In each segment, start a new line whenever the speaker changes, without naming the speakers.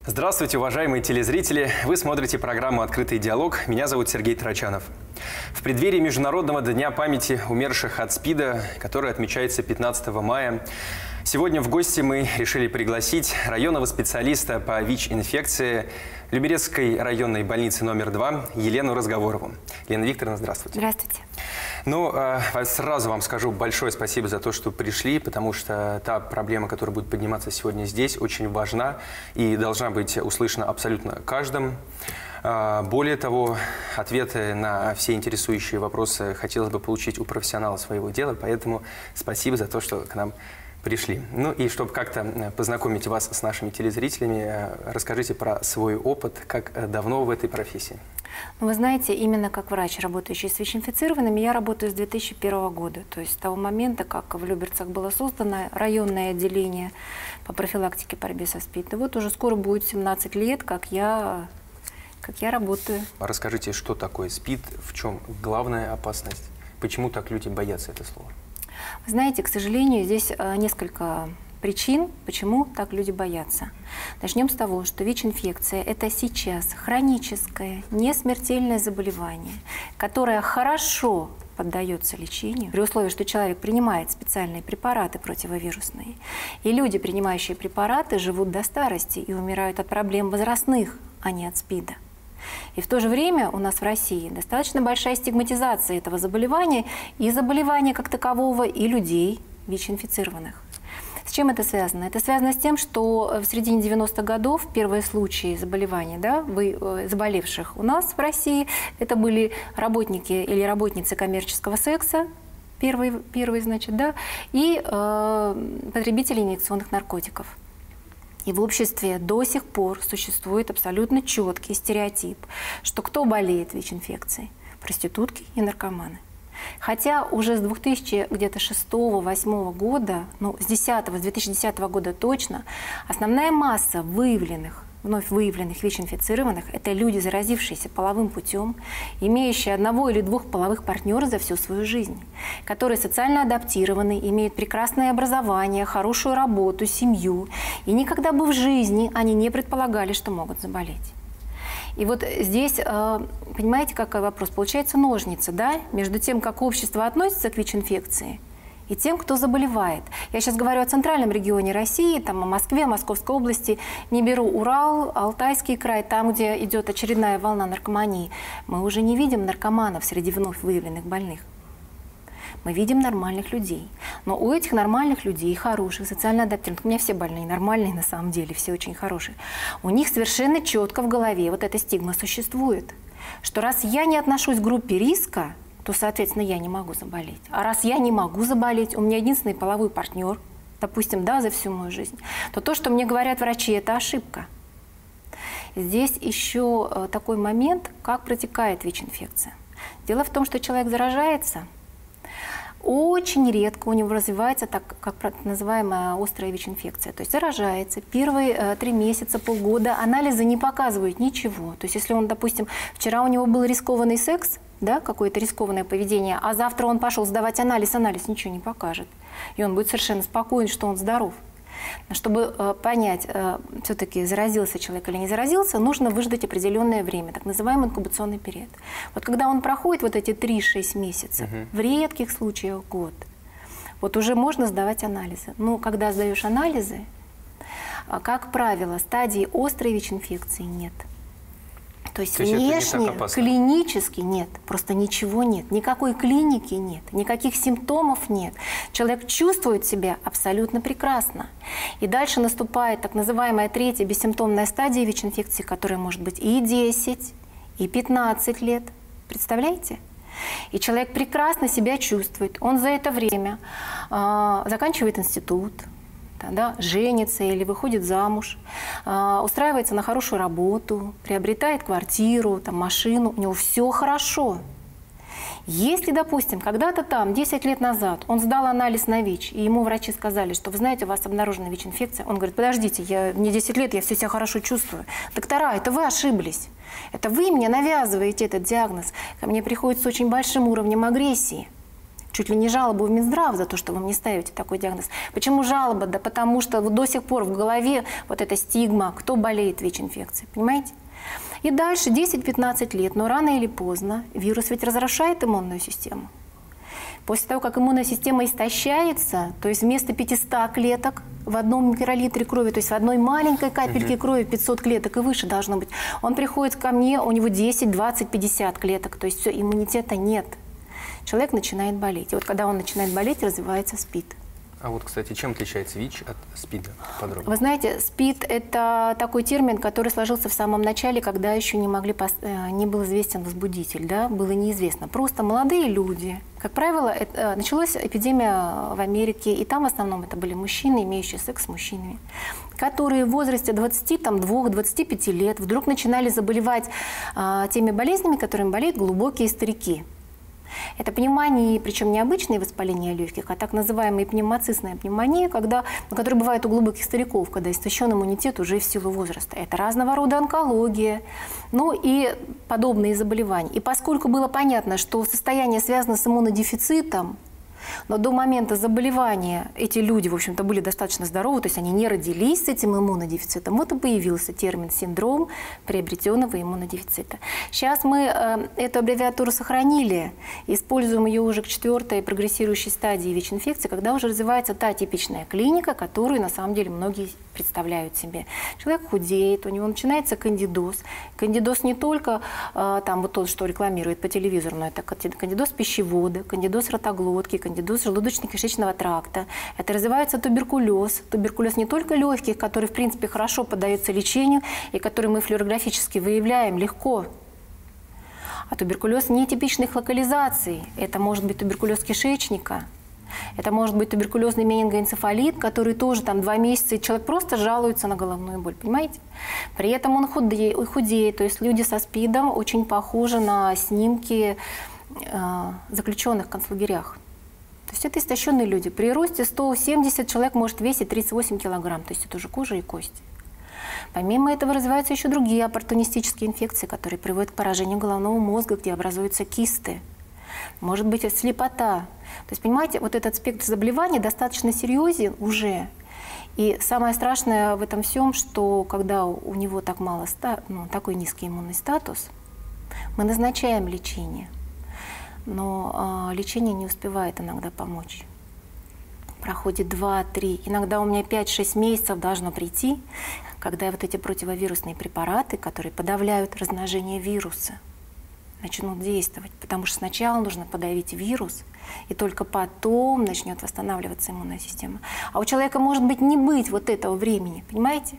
Здравствуйте, уважаемые телезрители! Вы смотрите программу «Открытый диалог». Меня зовут Сергей Трачанов. В преддверии Международного дня памяти умерших от СПИДа, который отмечается 15 мая, сегодня в гости мы решили пригласить районного специалиста по ВИЧ-инфекции Люберецкой районной больницы номер 2 Елену Разговорову. Елена Викторовна, здравствуйте.
Здравствуйте.
Ну, сразу вам скажу большое спасибо за то, что пришли, потому что та проблема, которая будет подниматься сегодня здесь, очень важна и должна быть услышана абсолютно каждым. Более того, ответы на все интересующие вопросы хотелось бы получить у профессионала своего дела, поэтому спасибо за то, что к нам пришли. Ну и чтобы как-то познакомить вас с нашими телезрителями, расскажите про свой опыт, как давно в этой профессии.
Вы знаете, именно как врач, работающий с ВИЧ-инфицированными, я работаю с 2001 года. То есть с того момента, как в Люберцах было создано районное отделение по профилактике борьбы со СПИД. И вот уже скоро будет 17 лет, как я работаю.
Расскажите, что такое СПИД, в чем главная опасность, почему так люди боятся это слова?
Вы знаете, к сожалению, здесь несколько причин, почему так люди боятся. Начнем с того, что ВИЧ-инфекция – это сейчас хроническое, несмертельное заболевание, которое хорошо поддается лечению, при условии, что человек принимает специальные препараты противовирусные. И люди, принимающие препараты, живут до старости и умирают от проблем возрастных, а не от СПИДа. И в то же время у нас в России достаточно большая стигматизация этого заболевания и заболевания как такового, и людей ВИЧ-инфицированных. С чем это связано? Это связано с тем, что в середине 90-х годов первые случаи заболеваний, заболевших у нас в России, это были работники или работницы коммерческого секса, первые, значит, да, и потребители инъекционных наркотиков. И в обществе до сих пор существует абсолютно четкий стереотип, что кто болеет ВИЧ-инфекцией? Проститутки и наркоманы. Хотя уже с 2006-2008 года, с 2010 года точно, основная масса вновь выявленных ВИЧ-инфицированных – это люди, заразившиеся половым путем, имеющие одного или двух половых партнеров за всю свою жизнь, которые социально адаптированы, имеют прекрасное образование, хорошую работу, семью, и никогда бы в жизни они не предполагали, что могут заболеть. И вот здесь, понимаете, какой вопрос? Получается ножница, да, между тем, как общество относится к ВИЧ-инфекции, и тем, кто заболевает. Я сейчас говорю о центральном регионе России, там, о Москве, Московской области, не беру Урал, Алтайский край, там, где идет очередная волна наркомании. Мы уже не видим наркоманов среди вновь выявленных больных. Мы видим нормальных людей. Но у этих нормальных людей, хороших, социально адаптированных, у меня все больные нормальные на самом деле, все очень хорошие, у них совершенно четко в голове вот эта стигма существует, что раз я не отношусь к группе риска, то, соответственно, я не могу заболеть. А раз я не могу заболеть, у меня единственный половой партнер, допустим, да, за всю мою жизнь, то, что мне говорят врачи, это ошибка. Здесь еще такой момент, как протекает ВИЧ-инфекция. Дело в том, что человек заражается, очень редко у него развивается так называемая острая ВИЧ-инфекция. То есть заражается, первые 3 месяца, полгода анализы не показывают ничего. То есть если он, допустим, вчера у него был рискованный секс, да, какое-то рискованное поведение, а завтра он пошел сдавать анализ ничего не покажет. И он будет совершенно спокоен, что он здоров. Но чтобы понять, все-таки заразился человек или не заразился, нужно выждать определенное время, так называемый инкубационный период. Вот когда он проходит вот эти 3-6 месяцев, в редких случаях год, вот уже можно сдавать анализы. Но когда сдаешь анализы, как правило, стадии острой ВИЧ-инфекции нет. То есть внешне, клинически нет, просто ничего нет, никакой клиники нет, никаких симптомов нет. Человек чувствует себя абсолютно прекрасно. И дальше наступает так называемая 3-я бессимптомная стадия ВИЧ-инфекции, которая может быть и 10, и 15 лет. Представляете? И человек прекрасно себя чувствует. Он за это время заканчивает институт, да, женится или выходит замуж, устраивается на хорошую работу, приобретает квартиру, там, машину, у него все хорошо. Если, допустим, когда-то там, 10 лет назад, он сдал анализ на ВИЧ, и ему врачи сказали, что, вы знаете, у вас обнаружена ВИЧ-инфекция, он говорит, подождите, мне 10 лет, я все себя хорошо чувствую. Доктора, это вы ошиблись. Это вы мне навязываете этот диагноз. Ко мне приходит с очень большим уровнем агрессии. Чуть ли не жалобу в Минздрав за то, что вы мне ставите такой диагноз. Почему жалоба? Да потому что вот до сих пор в голове вот эта стигма, кто болеет ВИЧ-инфекцией, понимаете? И дальше 10-15 лет, но рано или поздно вирус ведь разрушает иммунную систему. После того, как иммунная система истощается, то есть вместо 500 клеток в одном микролитре крови, то есть в одной маленькой капельке крови 500 клеток и выше должно быть, он приходит ко мне, у него 10, 20, 50 клеток, то есть все, иммунитета нет. Человек начинает болеть. И вот когда он начинает болеть, развивается СПИД.
А вот, кстати, чем отличается ВИЧ от СПИДа? Подробно.
Вы знаете, СПИД – это такой термин, который сложился в самом начале, когда еще не был известен возбудитель, да? Было неизвестно. Просто молодые люди. Как правило, началась эпидемия в Америке, и там в основном это были мужчины, имеющие секс с мужчинами, которые в возрасте 22-25 лет вдруг начинали заболевать теми болезнями, которыми болеют глубокие старики. Это пневмонии, причем не обычные воспаления легких, а так называемая пневмоцистная пневмония, которая бывает у глубоких стариков, когда истощен иммунитет уже в силу возраста. Это разного рода онкология, ну и подобные заболевания. И поскольку было понятно, что состояние связано с иммунодефицитом, но до момента заболевания эти люди, в общем-то, были достаточно здоровы, то есть они не родились с этим иммунодефицитом. Вот и появился термин «синдром приобретенного иммунодефицита». Сейчас мы эту аббревиатуру сохранили, используем ее уже к 4-й прогрессирующей стадии ВИЧ-инфекции, когда уже развивается та типичная клиника, которую на самом деле многие представляют себе. Человек худеет, у него начинается кандидоз. Кандидоз не только там вот тот, что рекламирует по телевизору, но это кандидоз пищевода, кандидоз ротоглотки, кандидоз желудочно-кишечного тракта. Это развивается туберкулез. Туберкулез не только легких, который, в принципе, хорошо поддается лечению и который мы флюорографически выявляем легко. А туберкулез нетипичных локализаций. Это может быть туберкулез кишечника. Это может быть туберкулезный менингоэнцефалит, который тоже там 2 месяца, и человек просто жалуется на головную боль, понимаете? При этом он худеет, то есть люди со СПИДом очень похожи на снимки заключенных в концлагерях. То есть это истощенные люди. При росте 170 человек может весить 38 килограмм, то есть это уже кожа и кости. Помимо этого развиваются еще другие оппортунистические инфекции, которые приводят к поражению головного мозга, где образуются кисты. Может быть, слепота. То есть, понимаете, вот этот спектр заболеваний достаточно серьезен уже. И самое страшное в этом всем, что когда у него так мало, такой низкий иммунный статус, мы назначаем лечение, но лечение не успевает иногда помочь. Проходит 2-3, иногда у меня 5-6 месяцев должно прийти, когда вот эти противовирусные препараты, которые подавляют размножение вируса, начнут действовать, потому что сначала нужно подавить вирус, и только потом начнет восстанавливаться иммунная система. А у человека может быть не быть вот этого времени, понимаете?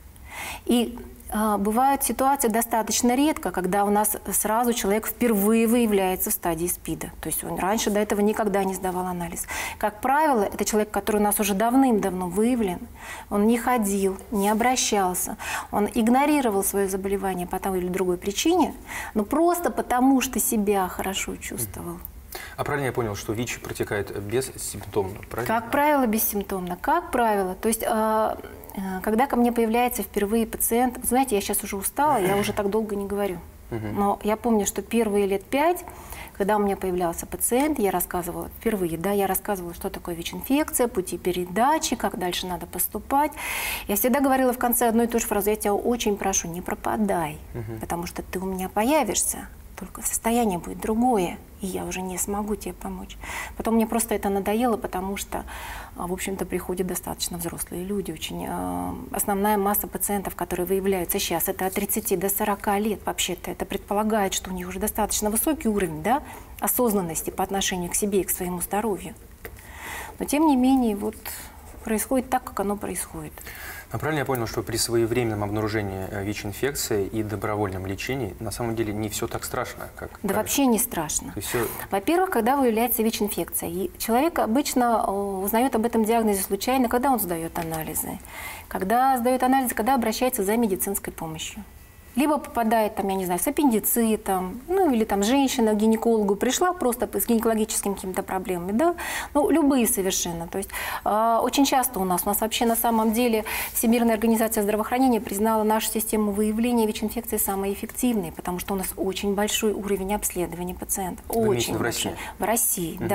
И бывают ситуации достаточно редко, когда у нас сразу человек впервые выявляется в стадии СПИДа. То есть он раньше до этого никогда не сдавал анализ. Как правило, это человек, который у нас уже давным-давно выявлен. Он не ходил, не обращался, он игнорировал свое заболевание по той или другой причине, но просто потому, что себя хорошо чувствовал.
А правильно я понял, что ВИЧ протекает бессимптомно, правильно?
Как правило, бессимптомно. Как правило. То есть, когда ко мне появляется впервые пациент, знаете, я сейчас уже устала, я уже так долго не говорю. Но я помню, что первые лет 5, когда у меня появлялся пациент, я рассказывала впервые, да, я рассказывала, что такое ВИЧ-инфекция, пути передачи, как дальше надо поступать. Я всегда говорила в конце одну и ту же фразу: я тебя очень прошу, не пропадай, потому что ты у меня появишься, только состояние будет другое, и я уже не смогу тебе помочь. Потом мне просто это надоело, потому что, в общем-то, приходят достаточно взрослые люди. Очень основная масса пациентов, которые выявляются сейчас, это от 30 до 40 лет. Вообще-то это предполагает, что у них уже достаточно высокий уровень, да, осознанности по отношению к себе и к своему здоровью. Но, тем не менее, вот происходит так, как оно происходит.
А правильно я понял, что при своевременном обнаружении ВИЧ-инфекции и добровольном лечении на самом деле не все так страшно, как...
Да
кажется?
вообще не страшно.
Все...
Во-первых, когда выявляется ВИЧ-инфекция, и человек обычно узнает об этом диагнозе случайно, когда он сдает анализы. Когда обращается за медицинской помощью. Либо попадает, там, я не знаю, с аппендицитом, ну или там женщина к гинекологу пришла просто с гинекологическими какими-то проблемами, да, ну любые совершенно. То есть очень часто у нас вообще на самом деле Всемирная организация здравоохранения признала нашу систему выявления ВИЧ-инфекции самой эффективной, потому что у нас очень большой уровень обследования пациентов. Очень большой. В России, да.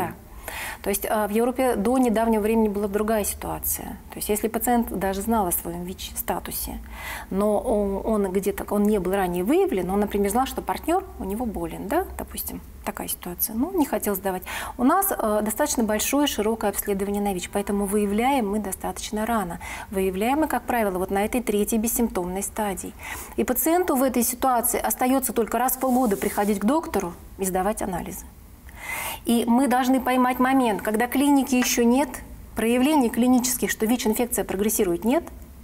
То есть в Европе до недавнего времени была другая ситуация. То есть если пациент даже знал о своем ВИЧ-статусе, но он где-то, он не был ранее выявлен, он, например, знал, что партнер у него болен, да, допустим, такая ситуация, ну, не хотел сдавать. У нас достаточно большое, широкое обследование на ВИЧ, поэтому выявляем мы достаточно рано. Выявляем мы, как правило, вот на этой третьей бессимптомной стадии. И пациенту в этой ситуации остается только раз в полгода приходить к доктору и сдавать анализы. И мы должны поймать момент, когда клиники еще нет, проявлений клинических, что ВИЧ-инфекция прогрессирует, нет,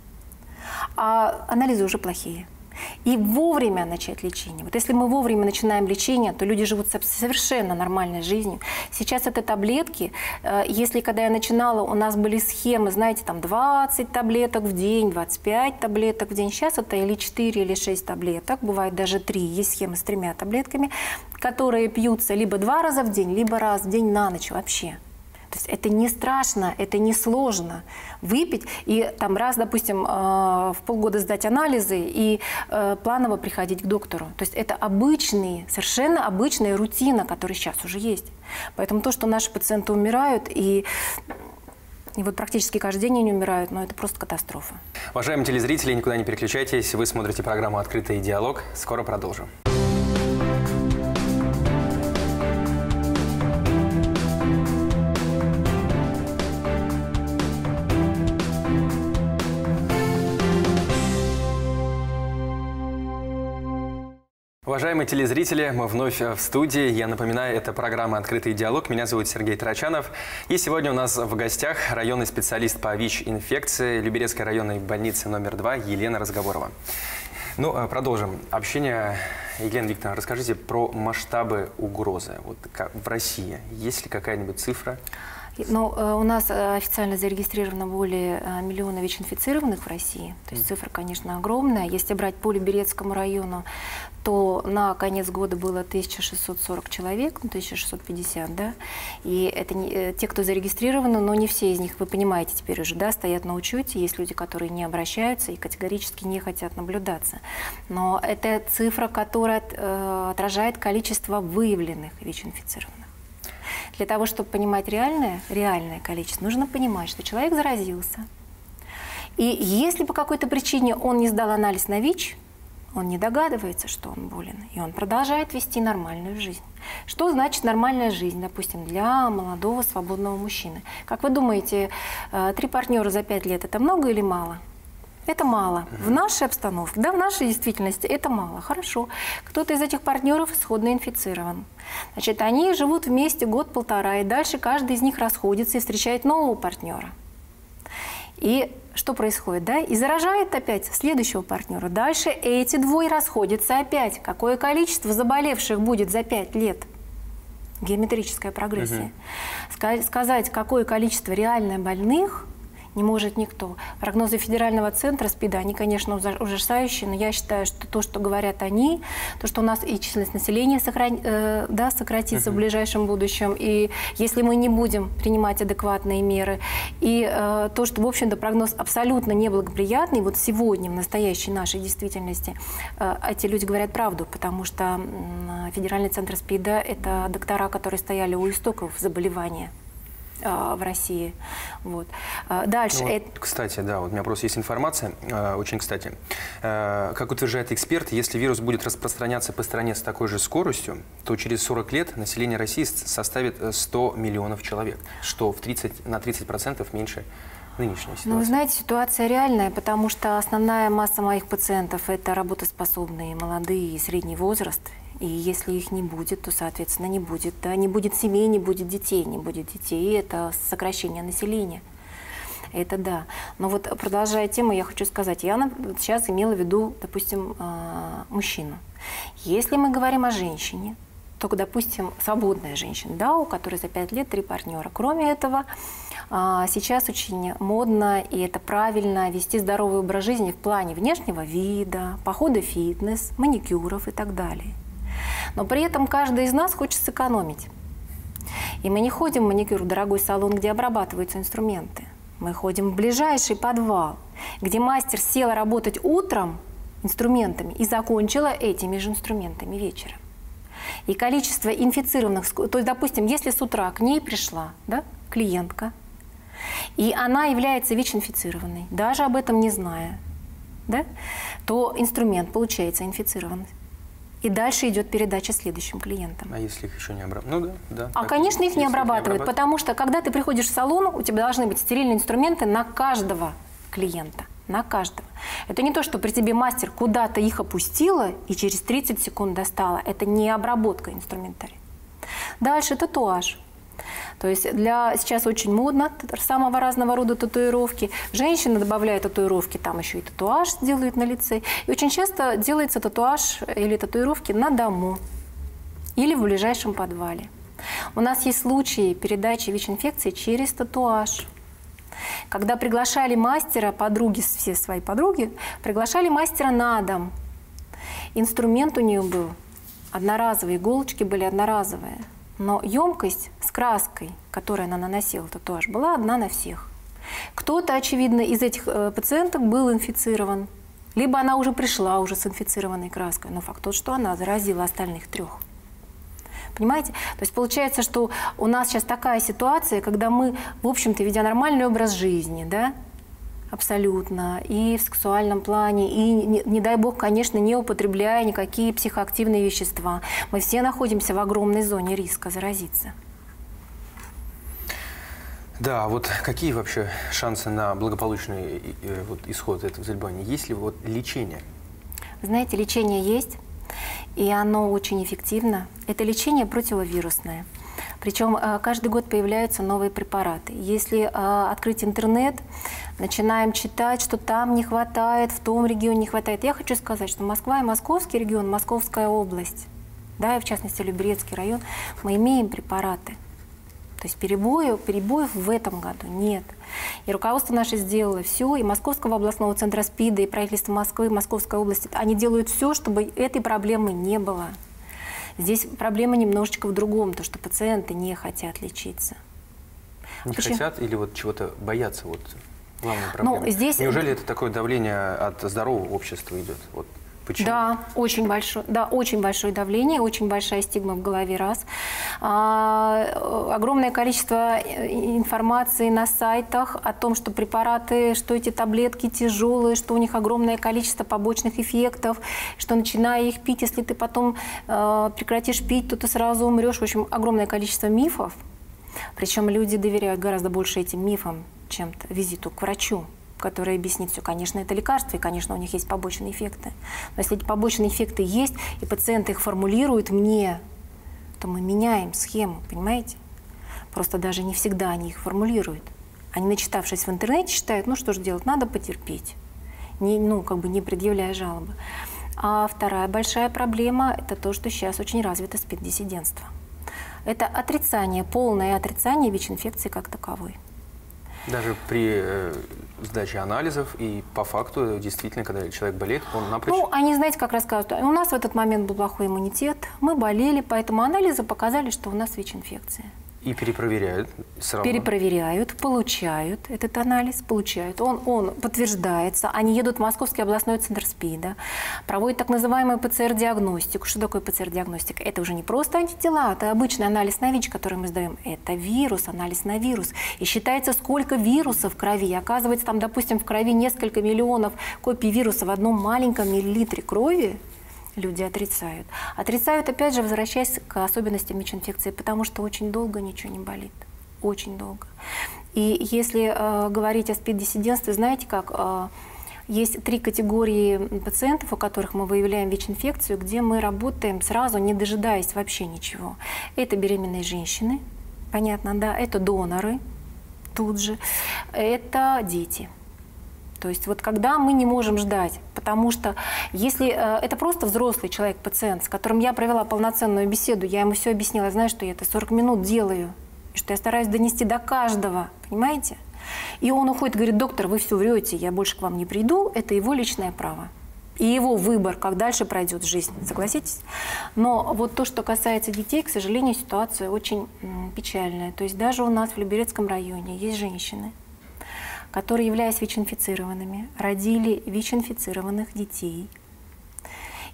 а анализы уже плохие. И вовремя начать лечение. Вот если мы вовремя начинаем лечение, то люди живут совершенно нормальной жизнью. Сейчас это таблетки. Если когда я начинала, у нас были схемы, знаете, там 20 таблеток в день, 25 таблеток в день. Сейчас это или 4, или 6 таблеток, бывает даже 3. Есть схемы с 3 таблетками, которые пьются либо 2 раза в день, либо раз в день на ночь вообще. То есть это не страшно, это не сложно выпить и там раз, допустим, в полгода сдать анализы и планово приходить к доктору. То есть это обычные, совершенно обычная рутина, которая сейчас уже есть. Поэтому то, что наши пациенты умирают и вот практически каждый день они умирают, но это просто катастрофа.
Уважаемые телезрители, никуда не переключайтесь. Вы смотрите программу «Открытый диалог». Скоро продолжим. Уважаемые телезрители, мы вновь в студии. Я напоминаю, это программа «Открытый диалог». Меня зовут Сергей Тарачанов. И сегодня у нас в гостях районный специалист по ВИЧ-инфекции Люберецкой районной больницы номер 2 Елена Разговорова. Ну, продолжим общение. Елена Викторовна, расскажите про масштабы угрозы. Вот в России есть ли какая-нибудь цифра?
Ну, у нас официально зарегистрировано более миллиона ВИЧ-инфицированных в России. То есть цифра, конечно, огромная. Если брать по Люберецкому району, то на конец года было 1640 человек, ну, 1650, да. И это не, те, кто зарегистрированы, но не все из них, вы понимаете теперь уже, да, стоят на учете. Есть люди, которые не обращаются и категорически не хотят наблюдаться. Но это цифра, которая отражает количество выявленных ВИЧ-инфицированных. Для того, чтобы понимать реальное количество, нужно понимать, что человек заразился. И если по какой-то причине он не сдал анализ на ВИЧ, он не догадывается, что он болен, и он продолжает вести нормальную жизнь. Что значит нормальная жизнь, допустим, для молодого свободного мужчины? Как вы думаете, 3 партнера за 5 лет – это много или мало? Это мало. В нашей обстановке, да, в нашей действительности это мало. Хорошо. Кто-то из этих партнеров исходно инфицирован. Значит, они живут вместе год-полтора, и дальше каждый из них расходится и встречает нового партнера. И что происходит, да? И заражает опять следующего партнера. Дальше эти двое расходятся опять. Какое количество заболевших будет за 5 лет? Геометрическая прогрессия. Сказать, какое количество реально больных, не может никто. Прогнозы Федерального центра СПИДа, они, конечно, ужасающие, но я считаю, что то, что говорят они, то, что у нас и численность населения сократится в ближайшем будущем, и если мы не будем принимать адекватные меры, и то, что, в общем-то, прогноз абсолютно неблагоприятный, вот сегодня, в настоящей нашей действительности, эти люди говорят правду, потому что Федеральный центр СПИДа – это доктора, которые стояли у истоков заболевания в России. Вот. Дальше.
Ну, кстати, да, вот у меня просто есть информация, очень кстати. Как утверждает эксперт, если вирус будет распространяться по стране с такой же скоростью, то через 40 лет население России составит 100 миллионов человек, что на 30% меньше нынешней ситуации.
Ну, вы знаете, ситуация реальная, потому что основная масса моих пациентов – это работоспособные, молодые и средний возраст. И если их не будет, то, соответственно, не будет. Да? Не будет семей, не будет детей. Не будет детей, и это сокращение населения. Это да. Но вот, продолжая тему, я хочу сказать, я сейчас имела в виду, допустим, мужчину. Если мы говорим о женщине, то, допустим, свободная женщина, да, у которой за 5 лет 3 партнера. Кроме этого, сейчас очень модно, и это правильно, вести здоровый образ жизни в плане внешнего вида, похода в фитнес, маникюров и так далее. Но при этом каждый из нас хочет сэкономить. И мы не ходим в маникюр в дорогой салон, где обрабатываются инструменты. Мы ходим в ближайший подвал, где мастер села работать утром инструментами и закончила этими же инструментами вечером. И количество инфицированных, то есть, допустим, если с утра к ней пришла, да, клиентка, и она является ВИЧ-инфицированной, даже об этом не зная, да, то инструмент получается инфицирован. И дальше идет передача следующим клиентам.
А если их еще не обрабатывают? Ну да, да.
Конечно, их не обрабатывают, потому что, когда ты приходишь в салон, у тебя должны быть стерильные инструменты на каждого клиента. На каждого. Это не то, что при тебе мастер куда-то их опустила и через 30 секунд достала. Это не обработка инструментария. Дальше татуаж. То есть сейчас очень модно самого разного рода татуировки. Женщины добавляют татуировки, там еще и татуаж делают на лице. И очень часто делается татуаж или татуировки на дому или в ближайшем подвале. У нас есть случаи передачи ВИЧ-инфекции через татуаж. Когда приглашали мастера, подруги, все свои подруги, приглашали мастера на дом. Инструмент у нее был одноразовый, иголочки были одноразовые. Но емкость с краской, которую она наносила, татуаж, была одна на всех. Кто-то, очевидно, из этих пациенток был инфицирован. Либо она уже пришла уже с инфицированной краской. Но факт тот, что она заразила остальных 3. Понимаете? То есть получается, что у нас сейчас такая ситуация, когда мы, в общем-то, ведя нормальный образ жизни, да, абсолютно, и в сексуальном плане, и, не дай бог, конечно, не употребляя никакие психоактивные вещества. Мы все находимся в огромной зоне риска заразиться.
Да, вот какие вообще шансы на благополучный исход этого заболевания? Есть ли лечение?
Знаете, лечение есть, и оно очень эффективно. Это лечение противовирусное. Причем каждый год появляются новые препараты. Если открыть интернет, начинаем читать, что там не хватает, в том регионе не хватает. Я хочу сказать, что Москва и Московский регион, Московская область, да, и в частности Люберецкий район, мы имеем препараты. То есть перебоев в этом году нет. И руководство наше сделало все, и Московского областного центра СПИДа, и правительство Москвы, Московской области, они делают все, чтобы этой проблемы не было. Здесь проблема немножечко в другом, то, что пациенты не хотят лечиться.
Не хотят или чего-то боятся? Главная проблема.
Ну, здесь...
Неужели это такое давление от здорового общества идет? Почему?
Да, очень большое давление, очень большая стигма в голове, раз. Огромное количество информации на сайтах о том, что препараты, что эти таблетки тяжелые, что у них огромное количество побочных эффектов, что начиная их пить, если ты потом прекратишь пить, то ты сразу умрешь. В общем, огромное количество мифов. Причем люди доверяют гораздо больше этим мифам, чем визиту к врачу, который объяснит все. Конечно, это лекарства, и, конечно, у них есть побочные эффекты. Но если эти побочные эффекты есть, и пациенты их формулируют мне, то мы меняем схему, понимаете? Просто даже не всегда они их формулируют. Они, начитавшись в интернете, считают, ну что же делать, надо потерпеть, не предъявляя жалобы. А вторая большая проблема – это то, что сейчас очень развито СПИД-диссидентство. Это отрицание, полное отрицание ВИЧ-инфекции как таковой.
Даже при сдаче анализов и по факту, действительно, когда человек болеет, он напрочь...
Ну, они, знаете, как рассказывают, у нас в этот момент был плохой иммунитет, мы болели, поэтому анализы показали, что у нас ВИЧ-инфекция.
И перепроверяют сразу?
Перепроверяют, получают этот анализ, получают. Он подтверждается. Они едут в Московский областной центр СПИДа, проводят так называемую ПЦР-диагностику. Что такое ПЦР-диагностика? Это уже не просто антитела, это обычный анализ на ВИЧ, который мы сдаем. Это вирус, анализ на вирус. И считается, сколько вирусов в крови. Оказывается, там, допустим, в крови несколько миллионов копий вируса в одном маленьком миллилитре крови. Люди отрицают. Отрицают, опять же, возвращаясь к особенностям ВИЧ-инфекции, потому что очень долго ничего не болит. Очень долго. И если говорить о СПИД-диссидентстве, знаете как, есть 3 категории пациентов, у которых мы выявляем ВИЧ-инфекцию, где мы работаем сразу, не дожидаясь вообще ничего. Это беременные женщины, понятно, да, это доноры тут же, это дети. То есть когда мы не можем ждать, потому что если это просто взрослый человек, пациент, с которым я провела полноценную беседу, я ему все объяснила, я знаю, что я это 40 минут делаю, и что я стараюсь донести до каждого, понимаете? И он уходит и говорит: доктор, вы все врете, я больше к вам не приду, это его личное право. И его выбор, как дальше пройдет жизнь, согласитесь? Но то, что касается детей, к сожалению, ситуация очень печальная. То есть даже у нас в Люберецком районе есть женщины, которые, являясь ВИЧ-инфицированными, родили ВИЧ-инфицированных детей.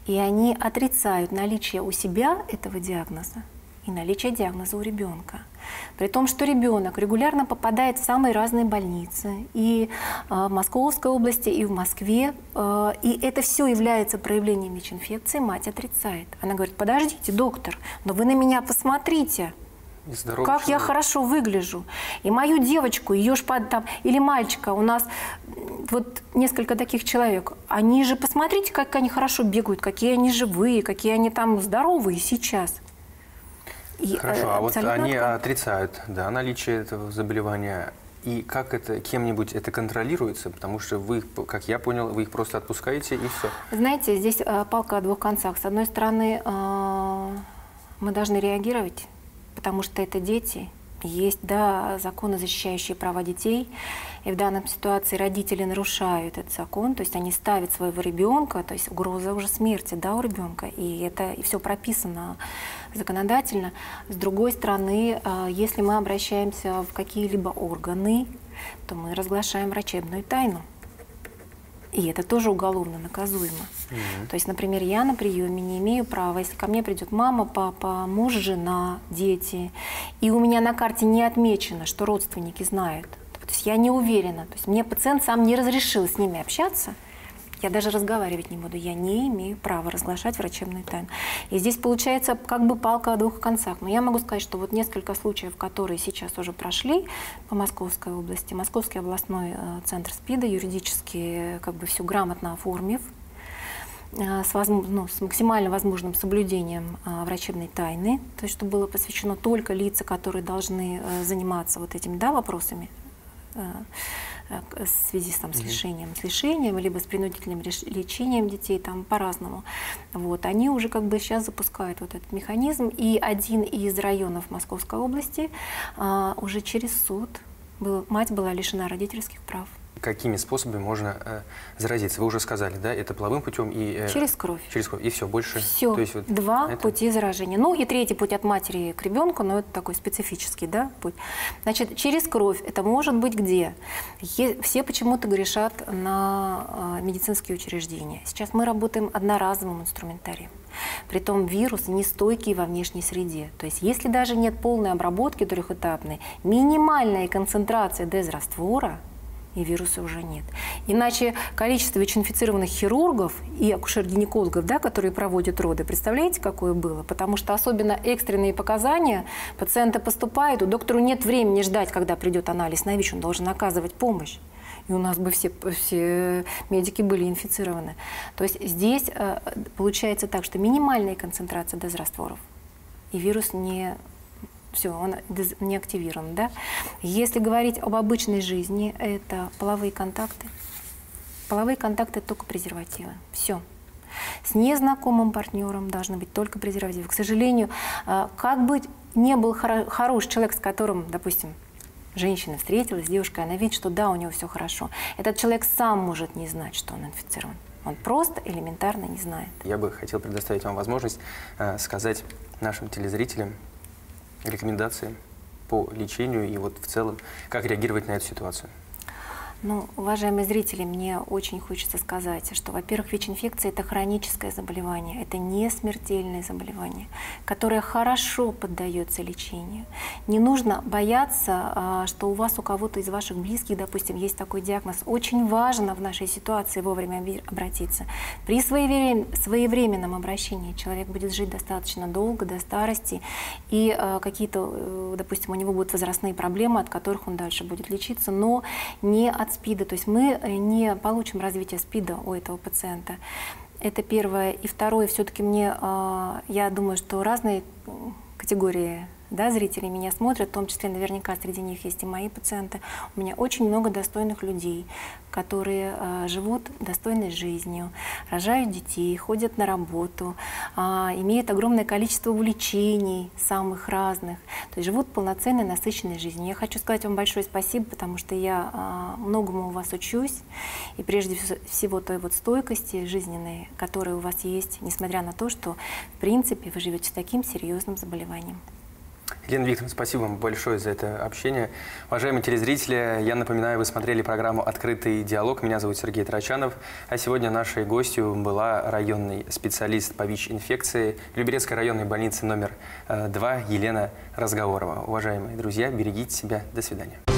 И они отрицают наличие у себя этого диагноза и наличие диагноза у ребенка. При том, что ребенок регулярно попадает в самые разные больницы, и в Московской области, и в Москве, и это все является проявлением ВИЧ-инфекции, мать отрицает. Она говорит: подождите, доктор, но вы на меня посмотрите, как я хорошо выгляжу. И мою девочку, ее там, или мальчика, у нас вот несколько таких человек, они же, посмотрите, как они хорошо бегают, какие они живые, какие они там здоровые сейчас. И,
хорошо, а вот они отрицают, да, наличие этого заболевания. И как это, кем-нибудь это контролируется? Потому что вы, как я понял, вы их просто отпускаете и все.
Знаете, здесь палка о двух концах. С одной стороны, мы должны реагировать, потому что это дети. Есть, да, законы, защищающие права детей, и в данной ситуации родители нарушают этот закон, то есть они ставят своего ребенка, то есть угроза уже смерти, да, у ребенка, и это и все прописано законодательно. С другой стороны, если мы обращаемся в какие-либо органы, то мы разглашаем врачебную тайну. И это тоже уголовно наказуемо. То есть, например, я на приеме не имею права, если ко мне придет мама, папа, муж, жена, дети, и у меня на карте не отмечено, что родственники знают. То есть я не уверена. То есть мне пациент сам не разрешил с ними общаться. Я даже разговаривать не буду. Я не имею права разглашать врачебную тайну. И здесь получается как бы палка о двух концах. Но я могу сказать, что вот несколько случаев, которые сейчас уже прошли по Московской области, Московский областной центр СПИДа, юридически как бы все грамотно оформив, с максимально возможным соблюдением врачебной тайны, то есть чтобы было посвящено только лица, которые должны заниматься вот этими, да, вопросами, в связи с лишением, либо с принудительным лечением детей, там по-разному. Вот. Они уже как бы сейчас запускают вот этот механизм. И один из районов Московской области уже через суд мать была лишена родительских прав.
Какими способами можно заразиться? Вы уже сказали, да, это половым путем и...
Через кровь.
Через кровь. И все, больше...
Все.
То есть, вот
два пути заражения. Ну и третий путь от матери к ребенку, но это такой специфический, да, путь. Значит, через кровь это может быть где? Все почему-то грешат на медицинские учреждения. Сейчас мы работаем одноразовым инструментарием. Притом вирус нестойкий во внешней среде. То есть если даже нет полной обработки трехэтапной, минимальная концентрация дезраствора, и вируса уже нет. Иначе количество ВИЧ-инфицированных хирургов и акушер-гинекологов, да, которые проводят роды, представляете, какое было? Потому что особенно экстренные показания, пациенты поступают, у доктора нет времени ждать, когда придет анализ на ВИЧ, он должен оказывать помощь. И у нас бы все медики были инфицированы. То есть здесь получается так, что минимальная концентрация дезрастворов, и вирус не... Все, он не активирован, да? Если говорить об обычной жизни, это половые контакты. Половые контакты — это только презервативы. Все. С незнакомым партнером должны быть только презервативы. К сожалению, как бы не был хороший человек, с которым, допустим, женщина встретилась, девушка, она видит, что да, у него все хорошо. Этот человек сам может не знать, что он инфицирован. Он просто элементарно не знает.
Я бы хотел предоставить вам возможность сказать нашим телезрителям рекомендации по лечению и вот в целом, как реагировать на эту ситуацию.
Ну, уважаемые зрители, мне очень хочется сказать, что, во-первых, ВИЧ-инфекция – это хроническое заболевание, это не смертельное заболевание, которое хорошо поддается лечению. Не нужно бояться, что у вас, у кого-то из ваших близких, допустим, есть такой диагноз. Очень важно в нашей ситуации вовремя обратиться. При своевременном обращении человек будет жить достаточно долго, до старости, и какие-то, допустим, у него будут возрастные проблемы, от которых он дальше будет лечиться, но не от СПИДа, то есть мы не получим развитие СПИДа у этого пациента. Это первое. И второе, все-таки я думаю, что разные категории, да, зрители меня смотрят, в том числе наверняка среди них есть и мои пациенты. У меня очень много достойных людей, которые живут достойной жизнью, рожают детей, ходят на работу, имеют огромное количество увлечений самых разных, то есть живут полноценной, насыщенной жизнью. Я хочу сказать вам большое спасибо, потому что я многому у вас учусь, и прежде всего той вот стойкости жизненной, которая у вас есть, несмотря на то, что в принципе вы живете с таким серьезным заболеванием.
Елена Викторовна, спасибо вам большое за это общение. Уважаемые телезрители, я напоминаю, вы смотрели программу «Открытый диалог». Меня зовут Сергей Трачанов. А сегодня нашей гостью была районный специалист по ВИЧ-инфекции Люберецкой районной больницы номер 2 Елена Разговорова. Уважаемые друзья, берегите себя. До свидания.